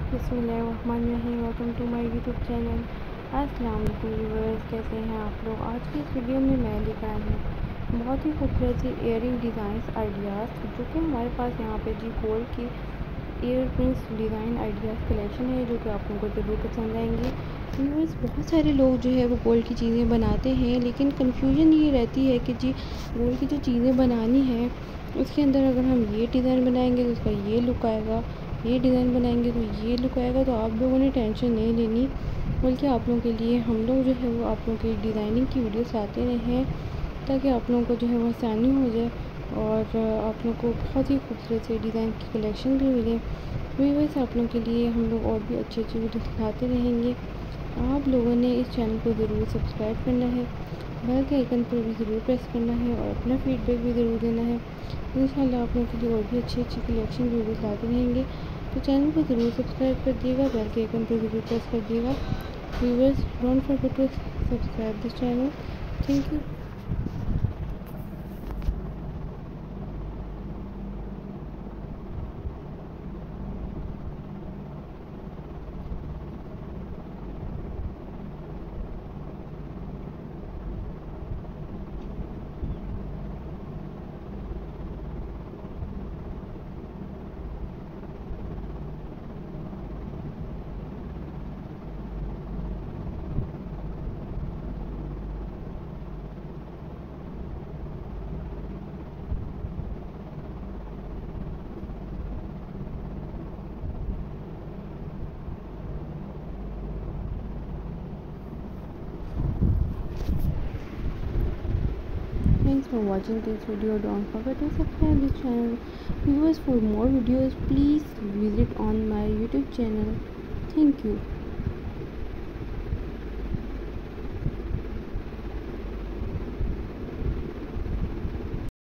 बिस्मिल्लाहिर्रहमानिर्रहीम। Welcome to my YouTube channel. अस्सलाम वालेकुम व्यूअर्स, कैसे हैं आप लोग। आज की इस वीडियो में मैं लेकर आई हूँ बहुत ही खूबसूरत सी इयरिंग डिज़ाइंस आइडियाज़, जो कि हमारे पास यहाँ पे जी गोल्ड की इयरिंग्स डिज़ाइन आइडियाज़ कलेक्शन है, जो कि आप लोगों को ज़रूर पसंद आएंगी। व्यूअर्स, बहुत सारे लोग जो है वो गोल्ड की चीज़ें बनाते हैं, लेकिन कन्फ्यूजन ये रहती है कि जी गोल्ड की जो चीज़ें बनानी है उसके अंदर अगर हम ये डिज़ाइन बनाएंगे तो उसका ये लुक आएगा, ये डिज़ाइन बनाएंगे तो ये लुक आएगा। तो आप लोगों ने टेंशन नहीं लेनी, बल्कि आप लोगों के लिए हम लोग जो है वो आप लोगों की डिज़ाइनिंग की वीडियोस लाते रहें, ताकि आप लोगों को जो है वो आसानी हो जाए और आप लोगों को बहुत ही खूबसूरत से डिज़ाइन की कलेक्शन भी मिले। व्यूअर्स, आप लोगों के लिए हम लोग और भी अच्छी अच्छी वीडियोस लाते रहेंगे। आप लोगों ने इस चैनल को ज़रूर सब्सक्राइब करना है, बेल के आइकन पर भी ज़रूर प्रेस करना है और अपना फीडबैक भी ज़रूर देना है। इंशाल्लाह आप लोगों के लिए और भी अच्छी अच्छी कलेक्शन वीडियोस लाते रहेंगे। तो चैनल को ज़रूर सब्सक्राइब कर दिएगा, बेल के आइकन पर ज़रूर प्रेस कर दिएगा। Viewers, don't forget to subscribe this channel. Thank you. Thanks for watching this video. Don't forget to subscribe this channel. Viewers, for more videos please visit on my YouTube channel. Thank you.